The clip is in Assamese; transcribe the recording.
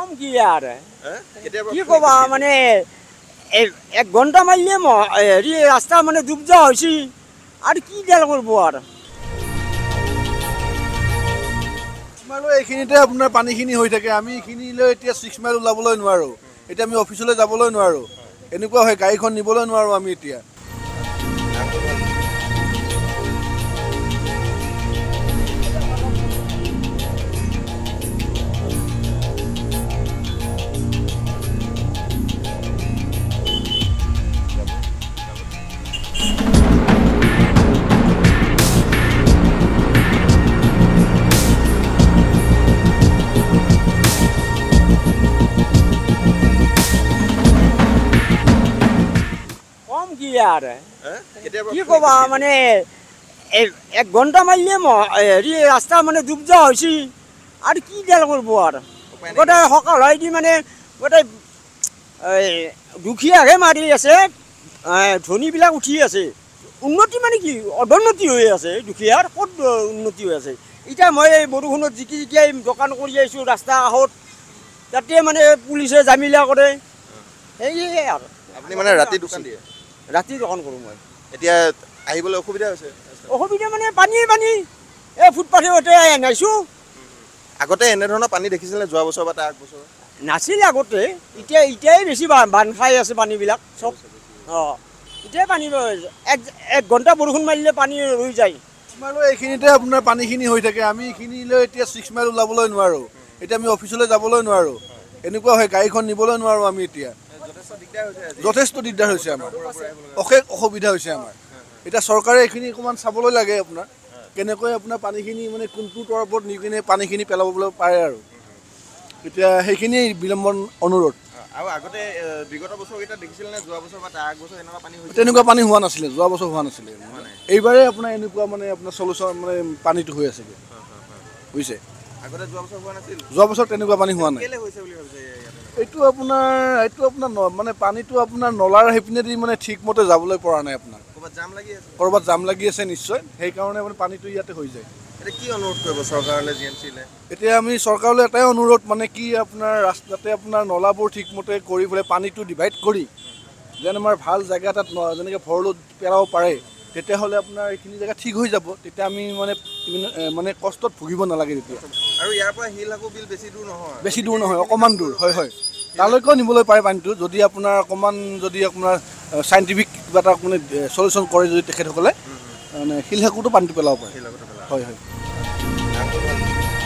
কম কি আর কি কবা মানে 1 ঘন্টা মারলে হেৰি রাস্তা মানে ডুব যাওয়া হয়েছি আর কি দেল করবো আর এইখিনিতে আপোনাৰ পানীখিনি হৈ থাকে আমি এইখিনিলৈ এতিয়া 6 মাইল ওলাবলৈ নোৱাৰোঁ এতিয়া আমি অফিচলৈ যাবলৈ নোৱাৰোঁ এনেকুৱা হয় গাড়ীখন নিবলৈ নোৱাৰোঁ আমি এতিয়া কি আর কি কবা মানে 1 ঘন্টা মারলে হেৰি রাস্তা মানে ডুব যাওয়া হয়েছি আর কি দেল করবো আর গোটাই সকাল হয় দি মানে গোটাই দুখীয়াহে মারি আছে ধনীবিলাক উঠি আছে উন্নতি মানে কি অধোন্নতি হয়ে আছে দুখীয়ার কত উন্নতি হয়ে আছে এতিয়া মই বৰষুণত জিকি জিকিয়াই দোকান কৰি আইছো ৰাস্তা কাষত তাতে মানে পুলিচে জামিলা কৰে সেয়ে আৰু আপুনি মানে ৰাতি দোকান দিয়ে ৰাতি দোকান কৰোঁ মই এতিয়া আহিবলৈ অসুবিধা হৈছে অসুবিধা মানে পানী ফুটপাথে নাইছোঁ আগতে এনেধৰণৰ পানী দেখিছিলে যোৱা বছৰ বা তাৰ আগ বছৰ নাছিলে আগতে এতিয়াই বেছি বান খাই আছে পানীবিলাক চব অঁ এতিয়াই পানী 1 ঘণ্টা বৰষুণ মাৰিলে পানী ৰৈ যায় এইখিনিতে আপোনাৰ পানীখিনি হৈ থাকে আমি এইখিনিলৈ এতিয়া 6 মাইল ওলাবলৈ নোৱাৰোঁ এতিয়া আমি অফিচলৈ যাবলৈ নোৱাৰোঁ এনেকুৱা হয় গাড়ীখন নিবলৈ নোৱাৰোঁ আমি এতিয়া যথেষ্ট দিগদাৰ হৈছে আমাৰ অশেষ অসুবিধা হৈছে আমাৰ এতিয়া চৰকাৰে এইখিনি অকণমান চাবলৈ লাগে আপোনাৰ কেনেকৈ আপোনাৰ পানীখিনি মানে কোনটো তৰফত নি কিনে পানীখিনি পেলাবলৈ পাৰে আৰু এতিয়া সেইখিনি বিলম্বন অনুৰোধ আৰু আগতে বিগত বছৰকেইটা দেখিছিলে নে যোৱা বছৰ বা তাৰ আগ বছৰ এনেকুৱা পানী হৈছিল তেনেকুৱা পানী হোৱা নাছিলে যোৱা বছৰ হোৱা নাছিলে এইবাৰে আপোনাৰ এনেকুৱা মানে আপোনাৰ চলুচন মানে পানীটো হৈ আছেগৈ বুজিছে আগতে যোৱা বছৰ হোৱা নাছিল যোৱা বছৰ তেনেকুৱা পানী হোৱা নাই কেলে হৈছে বুলি ভাবিছে এইটো আপোনাৰ মানে পানীটো আপোনাৰ নলাৰ সেইপিনেদি মানে ঠিকমতে যাবলৈ পৰা নাই আপোনাৰ ক'ৰবাত জাম লাগি আছে নিশ্চয় সেইকাৰণে মানে পানীটো ইয়াতে হৈ যায় এতিয়া কি অনুৰোধ কৰিব চৰকাৰলৈ জিএমচিলৈ এতিয়া আমি চৰকাৰলৈ এটাই অনুৰোধ মানে কি আপোনাৰ ৰাস্তাতে আপোনাৰ নলাবোৰ ঠিকমতে কৰি পেলাই পানীটো ডিভাইড কৰি যেন আমাৰ ভাল জেগা এটাত যেনেকৈ ভৰলুত পেলাব পাৰে তেতিয়াহ'লে আপোনাৰ এইখিনি জেগা ঠিক হৈ যাব তেতিয়া আমি মানে কষ্টত ভুগিব নালাগে তেতিয়া আৰু ইয়াৰ পৰা শিলহাকু বিল বেছি দূৰ নহয় অকণমান দূৰ হয় তালৈকেও নিবলৈ পাৰে পানীটো যদি আপোনাৰ অকণমান যদি আপোনাৰ চাইণ্টিফিক কিবা এটা মানে চলিউশ্যন কৰে যদি তেখেতসকলে মানে শিলহাকুতো পানীটো পেলাব পাৰে হয়